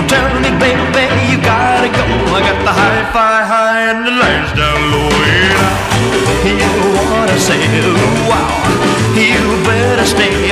Tell me, baby, you gotta go. I got the hi-fi high and the lights down low. And you wanna say, wow, you better stay.